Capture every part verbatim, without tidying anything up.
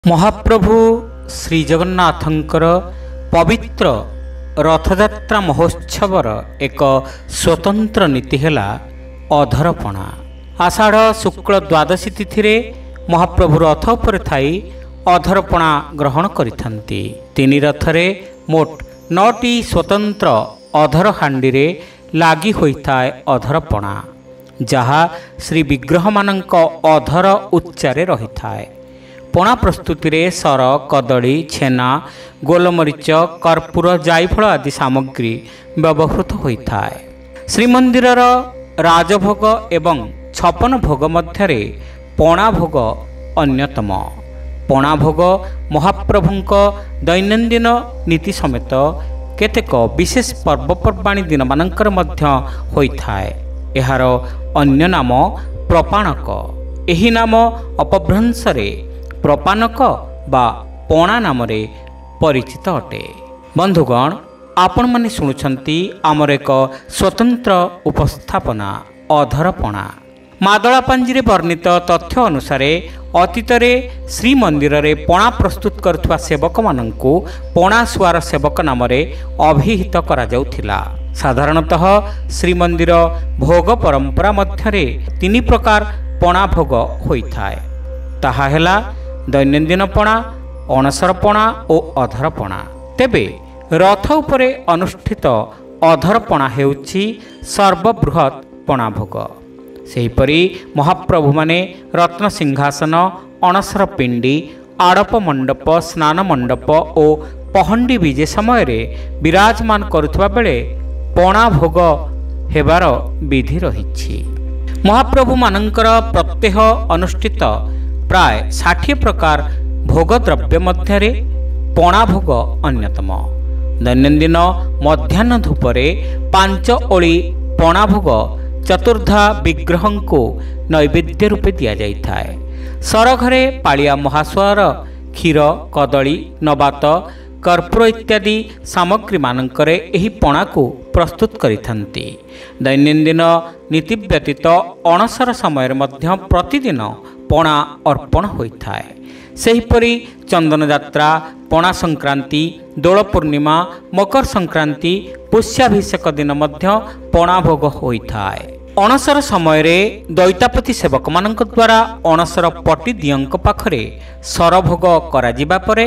महाप्रभु श्री जगन्नाथंकर पवित्र रथयात्रा महोत्सवर एक स्वतंत्र नीति है अधरपणा। आषाढ़ शुक्ल द्वादशी तिथि रे महाप्रभु रथ उपर थाई अधरपणा ग्रहण करिथांती। तीन रथरे मोट नौटी स्वतंत्र अधर हांडी रे लागी होइथाय अधरपणा, जहा श्री विग्रह मानक अधर उच्चारे रहिथाय। पणा प्रस्तुति रे सर, कदली, छेना, गोलमरीच, कर्पूर, जायफल आदि सामग्री व्यवहृत होइथाय। श्रीमंदिरर राजभोग एवं छपन भोग मध्यरे पणा भोग अन्यतम। पणा भोग महाप्रभुंक दैनंदिन नीति समेत केतेक विशेष पर्वपर्वाणी दिन मानकर मध्य होइथाय। एहार अन्य नाम प्रपाणक। एही नाम अपभ्रंश रे प्रपानक बा पणा नाम रे परिचित अटे। बंधुगण, आपण माने शुणुछंती आमर एक स्वतंत्र उपस्थापना अधरपणा। मादଳାପାଞ୍ଜି रे वर्णित तथ्य अनुसार अतीत श्रीमंदिर रे पणा प्रस्तुत करुवा सेवक मानंकु पणा सुआर सेवक नाम रे अभिहित करा जाउथिला। साधारणतः श्रीमंदिर भोग परंपरा मध्यरे तीन प्रकार पणा भोग होइथाय। ताहा हेला दैनंदिन पणा, अणसर पणा और अधरपणा। तेबे रथ उपरे अनुष्ठित अधरपणा हेउछि सर्वबृहत पणा भोग। सेहिपरि महाप्रभु माने रत्न सिंहासन, अणसर पिंडी, आड़प मंडप, स्नान मंडप और पहंडी विजे समय रे विराजमान करुवा बेले पणा भोग हेबार विधि रहिछि। महाप्रभु मानंकर प्रत्यह अनुष्ठित प्राय षाठी प्रकार भोग द्रव्य मध्यरे पणा भोग अन्यतम। दैनंदिन मध्याह्न धूपरे पांच ओली पणा भोग चतुर्धा विग्रह को नैवेद्य रूपे दि जाइथाय। सरघरे पालिया महास्वार क्षीर, कदली, नबात, कर्पूर इत्यादि सामग्री मानकरे एही पणा को प्रस्तुत करिथांती। दैनंदिन नीति व्यतीत अणसर समय मध्य प्रतिदिन पणा अर्पण होइथाय। सेहिपरि चंदन यात्रा, पणा संक्रांति, दोल पूर्णिमा, मकर संक्रांति, पुष्याभिषेक दिन मध्य पणा भोग होइथाय। अणसर समय रे दैतापति सेवक मानक द्वारा अणसर पटी दियंक पाखरे सर भोग करा जिबा परे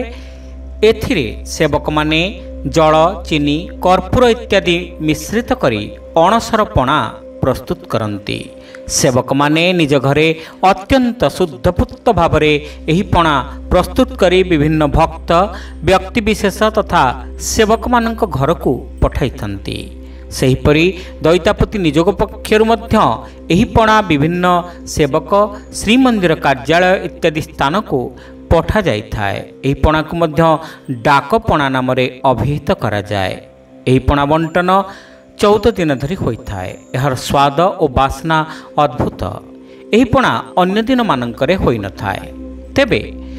एथिरे सेवक माने जल, चीनी, कर्पूर इत्यादि मिश्रित करी अणसर पणा प्रस्तुत करती। सेवक माने निज घरे अत्यंत शुद्धपुत भावरे एही पणा प्रस्तुत करी विभिन्न भक्त, व्यक्तिविशेष तथा सेवक मानक घर को पठाइथंती। सेहिपरि दैतापति निजोग पक्षरु मध्य एही पणा विभिन्न सेवक, श्रीमंदिर कार्यालय इत्यादि स्थान को पठा जाइथाय। एही पणा को मध्य डाक पणा नाम रे अभिहित करा जाय। एही पणा बंटन चौदह दिन धरी होइथाय। एहार स्वाद और बासना अद्भुत। एही पणा अन्य दिन मानकरे होई नथाय। तेबे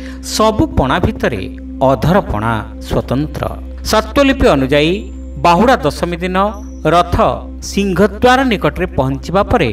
सबु पणा भितरे अधरपणा स्वतंत्र। सत्वलिपि अनुजाई बाहुड़ा दशमी दिन रथ सिंहद्वार निकटरे पहुंचवा परे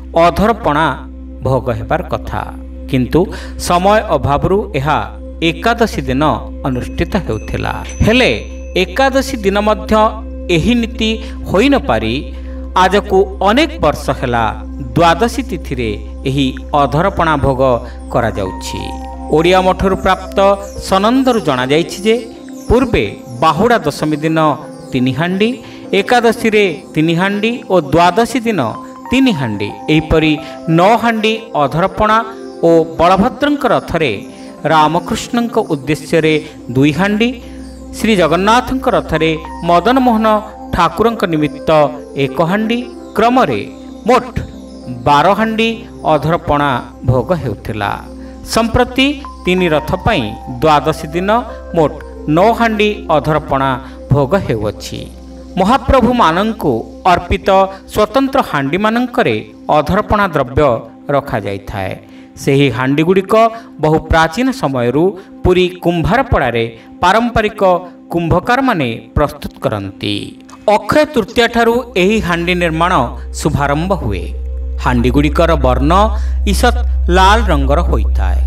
अधरपणा भोग हेबार कथा, किंतु समय अभावरु एहा एकादशी दिन अनुष्ठित हेउथिला। हेले एकादशी दिन मध्य एही नीति होई न पारी आज को अनेक वर्ष हेला द्वादशी तिथि रे एही अधरपणा भोग करा जाउछि। ओडिया मठरु प्राप्त सनंदरु जणा जाइछि जे पूर्वे बाहुड़ा दशमी दिन तीन हांडी, एकादशी रे तीन हांडी और द्वादशी दिन तीन हांडी, एहिपरि नौ हांडी अधरपणा और बलभद्रंक रथरे रामकृष्णंक उद्देश्य रे दुई हांडी, श्री जगन्नाथंक रथरे मदन मोहन ठाकुरंक निमित्त एक हांडी, क्रम रे मोट बार हांडी अधरपणा भोग हेउथिला। संप्रति तीन रथ पई द्वादशी दिन मोट नौ हांडी अधरपणा भोग हेउछि। महाप्रभु मानंकु अर्पित स्वतंत्र हांडी मानंकरे अधरपणा द्रव्य रखा जाइथाय। ସେହି ହାଣ୍ଡି ଗୁଡ଼ିକ ବହୁ ପ୍ରାଚୀନ ସମୟରୁ ପୁରୀ କୁମ୍ଭାରପଡ଼ାରେ ପାରମ୍ପରିକ କୁମ୍ଭକାରମାନେ ପ୍ରସ୍ତୁତ କରନ୍ତି। ଅକ୍ଷୟ ତୃତୀୟା ଠାରୁ ଏହି ହାଣ୍ଡି ନିର୍ମାଣ ଶୁଭାରମ୍ଭ ହୁଏ। ହାଣ୍ଡି ଗୁଡ଼ିକର ବର୍ଣ୍ଣ ଈଷତ୍ ଲାଲ ରଙ୍ଗର ହୋଇଥାଏ।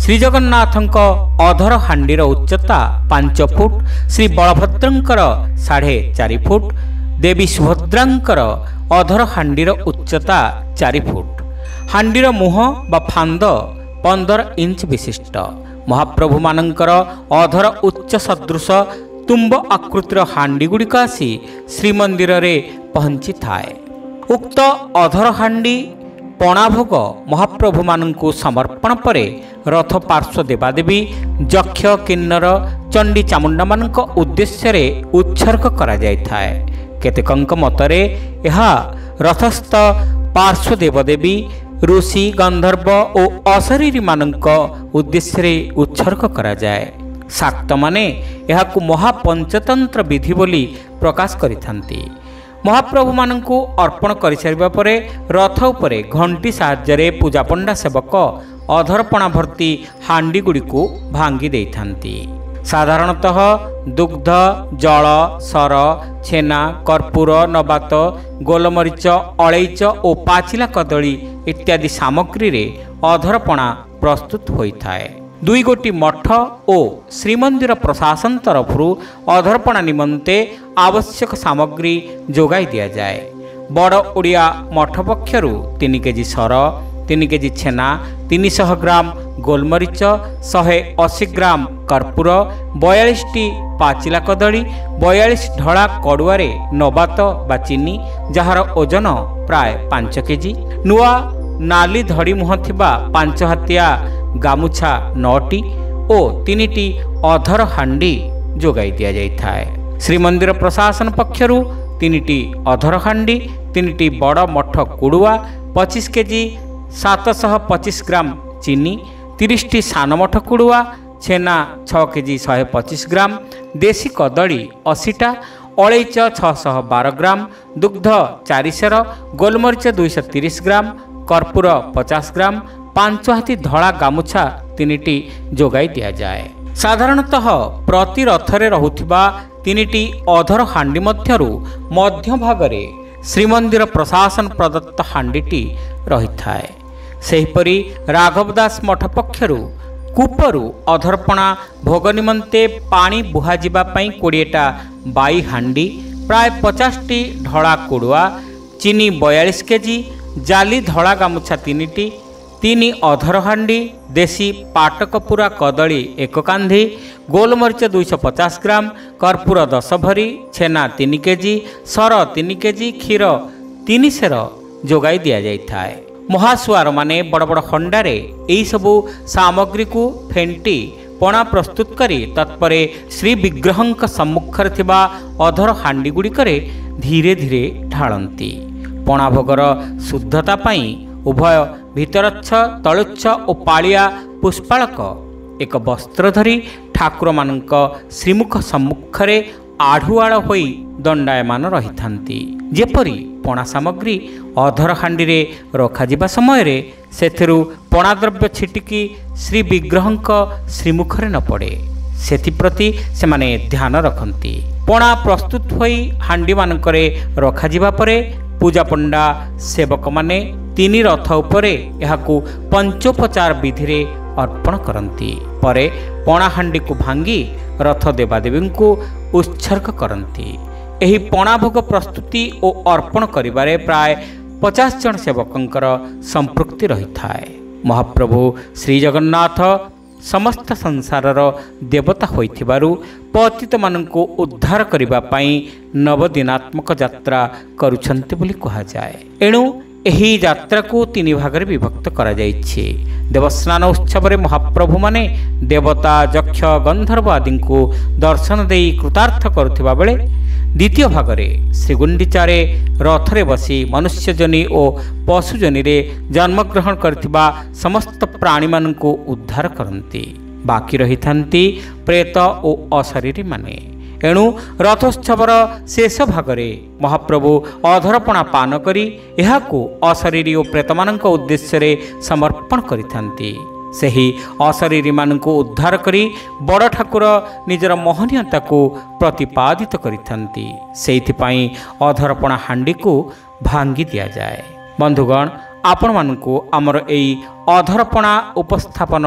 ଶ୍ରୀଜଗନ୍ନାଥଙ୍କ ଅଧର ହାଣ୍ଡିର ଉଚ୍ଚତା ପାଞ୍ଚ ଫୁଟ, ଶ୍ରୀ ବଳଭଦ୍ରଙ୍କର ସାଢ଼େ ଚାରି ଫୁଟ, ଦେବୀ ସୁଭଦ୍ରାଙ୍କର ଅଧର ହାଣ୍ଡିର ଉଚ୍ଚତା ଚାରି ଫୁଟ। ହାଣ୍ଡିର ମୁହଁ ବା ଫାନ୍ଦ ପନ୍ଦର ଇଞ୍ଚ ବିଶିଷ୍ଟ। ମହାପ୍ରଭୁମାନଙ୍କର ଅଧର ଉଚ୍ଚ ସଦୃଶ ତୁମ୍ବ ଆକୃତିର ହାଣ୍ଡିଗୁଡ଼ିକ ଆସି ଶ୍ରୀମନ୍ଦିରରେ ପହଞ୍ଚିଥାଏ। ଉକ୍ତ ଅଧର ହାଣ୍ଡି ପଣାଭୋଗ ମହାପ୍ରଭୁମାନଙ୍କୁ ସମର୍ପଣ ପରେ ରଥ ପାର୍ଶ୍ୱ ଦେବାଦେବୀ ଯକ୍ଷ, କିନ୍ନର, ଚଣ୍ଡୀ, ଚାମୁଣ୍ଡାମାନଙ୍କ ଉଦ୍ଦେଶ୍ୟରେ ଉତ୍ସର୍ଗ କରାଯାଇଥାଏ। କେତେକଙ୍କ ମତରେ ଏହା ରଥସ୍ଥ ପାର୍ଶ୍ୱ ଦେବଦେବୀ, ଋଷି, ଗନ୍ଧର୍ବ ଓ ଅଶରୀରୀମାନଙ୍କ ଉଦ୍ଦେଶ୍ୟରେ ଉତ୍ସର୍ଗ କରାଯାଏ। ଶାକ୍ତମାନେ ଏହାକୁ ମହାପଞ୍ଚତନ୍ତ୍ର ବିଧି ବୋଲି ପ୍ରକାଶ କରିଥାନ୍ତି। ମହାପ୍ରଭୁମାନଙ୍କୁ ଅର୍ପଣ କରିସାରିବା ପରେ ରଥ ଉପରେ ଘଣ୍ଟି ସାହାଯ୍ୟରେ ପୂଜାପଣ୍ଡା ସେବକ ଅଧରପଣା ଭର୍ତ୍ତି ହାଣ୍ଡିଗୁଡ଼ିକୁ ଭାଙ୍ଗି ଦେଇଥାନ୍ତି। ସାଧାରଣତଃ ଦୁଗ୍ଧ, ଜଳ, ସର, ଛେନା, କର୍ପୂର, ନବାତ, ଗୋଲମରିଚ, ଅଳେଇଚ ଓ ପାଚିଲା କଦଳୀ ଇତ୍ୟାଦି ସାମଗ୍ରୀରେ ଅଧରପଣା ପ୍ରସ୍ତୁତ ହୋଇଥାଏ। ଦୁଇ ଗୋଟି ମଠ ଓ ଶ୍ରୀମନ୍ଦିର ପ୍ରଶାସନ ତରଫରୁ ଅଧରପଣା ନିମନ୍ତେ ଆବଶ୍ୟକ ସାମଗ୍ରୀ ଯୋଗାଇ ଦିଆଯାଏ। ବଡ଼ ଓଡ଼ିଆ ମଠ ପକ୍ଷରୁ ତିନି କେଜି ସର, ତିନି କେଜି ଛେନା, ତିନିଶହ ଗ୍ରାମ ଗୋଲମରିଚ, ଶହେ ଅଶୀ ଗ୍ରାମ କର୍ପୂର, ବୟାଳିଶଟି ପାଚିଲା କଦଳୀ, ବୟାଳିଶ ଢଳା କଡ଼ୁଆରେ ନବାତ ବା ଚିନି ଯାହାର ଓଜନ ପ୍ରାୟ ପାଞ୍ଚ କେଜି, ନୂଆ ନାଲି ଧଡ଼ି ମୁହଁ ଥିବା ପାଞ୍ଚ ହାତିଆ ଗାମୁଛା ନଅଟି ଓ ତିନିଟି ଅଧର ହାଣ୍ଡି ଯୋଗାଇ ଦିଆଯାଇଥାଏ। ଶ୍ରୀମନ୍ଦିର ପ୍ରଶାସନ ପକ୍ଷରୁ ତିନିଟି ଅଧର ହାଣ୍ଡି, ତିନିଟି ବଡ଼ ମଠ କୁଡ଼ୁଆ, ପଚିଶ କେଜି ସାତଶହ ପଚିଶ ଗ୍ରାମ ଚିନି, ତିରିଶଟି ସାନ ମଠ କୁଡ଼ୁଆ, ଛେନା ଛଅ କେଜି ଶହେ ପଚିଶ ଗ୍ରାମ, ଦେଶୀ କଦଳୀ ଅଶୀଟା, ଅଳେଇଚ ଛଅଶହ ବାର ଗ୍ରାମ, ଦୁଗ୍ଧ ଚାରିଶହ, ଗୋଲମରିଚ ଦୁଇଶହ ତିରିଶ ଗ୍ରାମ, କର୍ପୂର ପଚାଶ ଗ୍ରାମ, ପାଞ୍ଚ ହାତୀ ଧଳା ଗାମୁଛା ତିନିଟି ଯୋଗାଇ ଦିଆଯାଏ। ସାଧାରଣତଃ ପ୍ରତି ରଥରେ ରହୁଥିବା ତିନିଟି ଅଧର ହାଣ୍ଡି ମଧ୍ୟରୁ ମଧ୍ୟଭାଗରେ ଶ୍ରୀମନ୍ଦିର ପ୍ରଶାସନ ପ୍ରଦତ୍ତ ହାଣ୍ଡିଟି ରହିଥାଏ। ସେହିପରି ରାଘବ ଦାସ ମଠ ପକ୍ଷରୁ କୂପରୁ ଅଧରପଣା ଭୋଗ ନିମନ୍ତେ ପାଣି ବୁହାଯିବା ପାଇଁ କୋଡ଼ିଏଟା ବାଇ ହାଣ୍ଡି, ପ୍ରାୟ ପଚାଶଟି ଢଳା କୁଡ଼ୁଆ, ଚିନି ବୟାଳିଶ କେଜି, ଜାଲି ଧଳା ଗାମୁଛା ତିନିଟି, ତିନି ଅଧର ହାଣ୍ଡି, ଦେଶୀ ପାଟକପୁରା କଦଳୀ ଏକ କାନ୍ଧି, ଗୋଲମରିଚ ଦୁଇଶହ ପଚାଶ ଗ୍ରାମ, କର୍ପୂର ଦଶ ଭରି, ଛେନା ତିନି କେଜି, ସର ତିନି କେଜି, କ୍ଷୀର ତିନି ସେର ଯୋଗାଇ ଦିଆଯାଇଥାଏ। ମହାସୁଆରମାନେ ବଡ଼ ବଡ଼ ହଣ୍ଡାରେ ଏହିସବୁ ସାମଗ୍ରୀକୁ ଫେଣ୍ଟି ପଣା ପ୍ରସ୍ତୁତ କରି ତତ୍ପରେ ଶ୍ରୀ ବିଗ୍ରହଙ୍କ ସମ୍ମୁଖରେ ଥିବା ଅଧର ହାଣ୍ଡିଗୁଡ଼ିକରେ ଧୀରେ ଧୀରେ ଢାଳନ୍ତି। ପଣା ଭୋଗର ଶୁଦ୍ଧତା ପାଇଁ ଉଭୟ ଭିତରଚ୍ଛ, ତଳୁଚ୍ଛ ଓ ପାଳିଆ ପୁଷ୍ପାଳକ ଏକ ବସ୍ତ୍ର ଧରି ଠାକୁରମାନଙ୍କ ଶ୍ରୀମୁଖ ସମ୍ମୁଖରେ ଆଢ଼ୁଆଳ ହୋଇ ଦଣ୍ଡାୟମାନ ରହିଥାନ୍ତି। ଯେପରି ପଣା ସାମଗ୍ରୀ ଅଧର ହାଣ୍ଡିରେ ରଖାଯିବା ସମୟରେ ସେଥିରୁ ପଣାଦ୍ରବ୍ୟ ଛିଟିକି ଶ୍ରୀ ବିଗ୍ରହଙ୍କ ଶ୍ରୀମୁଖରେ ନ ପଡ଼େ, ସେଥିପ୍ରତି ସେମାନେ ଧ୍ୟାନ ରଖନ୍ତି। ପଣା ପ୍ରସ୍ତୁତ ହୋଇ ହାଣ୍ଡିମାନଙ୍କରେ ରଖାଯିବା ପରେ ପୂଜାପଣ୍ଡା ସେବକମାନେ ତିନି ରଥ ଉପରେ ଏହାକୁ ପଞ୍ଚୋପଚାର ବିଧିରେ ଅର୍ପଣ କରନ୍ତି। ପରେ ପଣାହାଣ୍ଡିକୁ ଭାଙ୍ଗି ରଥ ଦେବାଦେବୀଙ୍କୁ ଉତ୍ସର୍ଗ କରନ୍ତି। ଏହି ପଣାଭୋଗ ପ୍ରସ୍ତୁତି ଓ ଅର୍ପଣ କରିବାରେ ପ୍ରାୟ ପଚାଶ ଜଣ ସେବକଙ୍କର ସମ୍ପୃକ୍ତି ରହିଥାଏ। ମହାପ୍ରଭୁ ଶ୍ରୀଜଗନ୍ନାଥ ସମସ୍ତ ସଂସାରର ଦେବତା ହୋଇଥିବାରୁ ପତିତମାନଙ୍କୁ ଉଦ୍ଧାର କରିବା ପାଇଁ ନବଦିନାତ୍ମକ ଯାତ୍ରା କରୁଛନ୍ତି ବୋଲି କୁହାଯାଏ। ଏଣୁ ଏହି ଯାତ୍ରାକୁ ତିନି ଭାଗରେ ବିଭକ୍ତ କରାଯାଇଛି। ଦେବସ୍ନାନ ଉତ୍ସବରେ ମହାପ୍ରଭୁମାନେ ଦେବତା, ଯକ୍ଷ, ଗନ୍ଧର୍ବ ଆଦିଙ୍କୁ ଦର୍ଶନ ଦେଇ କୃତାର୍ଥ କରୁଥିବା ବେଳେ ଦ୍ୱିତୀୟ ଭାଗରେ ଶ୍ରୀଗୁଣ୍ଡିଚାରେ ରଥରେ ବସି ମନୁଷ୍ୟଜନି ଓ ପଶୁଜନିରେ ଜନ୍ମଗ୍ରହଣ କରିଥିବା ସମସ୍ତ ପ୍ରାଣୀମାନଙ୍କୁ ଉଦ୍ଧାର କରନ୍ତି। ବାକି ରହିଥାନ୍ତି ପ୍ରେତ ଓ ଅଶରୀରୀମାନେ। ଏଣୁ ରଥୋତ୍ସବର ଶେଷ ଭାଗରେ ମହାପ୍ରଭୁ ଅଧରପଣା ପାନ କରି ଏହାକୁ ଅଶରୀରୀ ଓ ପ୍ରେତମାନଙ୍କ ଉଦ୍ଦେଶ୍ୟରେ ସମର୍ପଣ କରିଥାନ୍ତି। ସେହି ଅଶରୀରୀମାନଙ୍କୁ ଉଦ୍ଧାର କରି ବଡ଼ ଠାକୁର ନିଜର ମହନୀୟତାକୁ ପ୍ରତିପାଦିତ କରିଥାନ୍ତି। ସେଇଥିପାଇଁ ଅଧରପଣା ହାଣ୍ଡିକୁ ଭାଙ୍ଗି ଦିଆଯାଏ। ବନ୍ଧୁଗଣ, ଆପଣମାନଙ୍କୁ ଆମର ଏହି ଅଧରପଣା ଉପସ୍ଥାପନ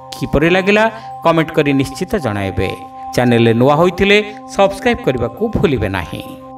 କିପରି ଲାଗିଲା କମେଣ୍ଟ କରି ନିଶ୍ଚିତ ଜଣାଇବେ। ଚ୍ୟାନେଲରେ ନୂଆ ହୋଇଥିଲେ ସବସ୍କ୍ରାଇବ୍ କରିବାକୁ ଭୁଲିବେ ନାହିଁ।